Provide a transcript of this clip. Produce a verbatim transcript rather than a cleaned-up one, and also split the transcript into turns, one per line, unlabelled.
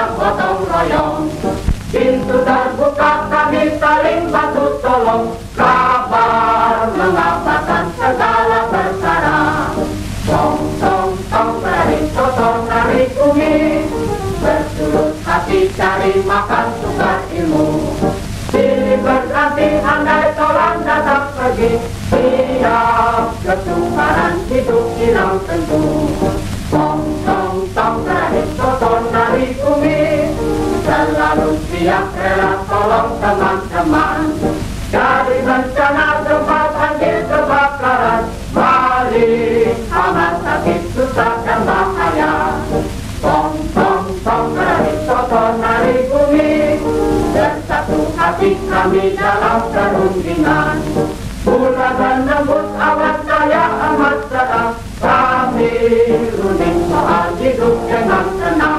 gotong royong. Pintu terbuka kami saling bantu tolong, kabar mengabarkan segala perkara. Tong tong tong tarik totong tarik umi, bersulut hati cari makan tukar ilmu. Silih berganti andai tolan datang pergi, siap ketukaran hidup hilang tentu. Tong tong tong tarik totong tarik umi, selalu siap rela tolong teman-teman. Dari bencana gempa banjir kebakaran, balik amat sakit susah dan bahaya. Tong tong tong tarik totong tarik umi, bersatu hati kami dalam perundingan. Bulan menembus awan saya amat sedang, kami runding soal hidup dengan tenang.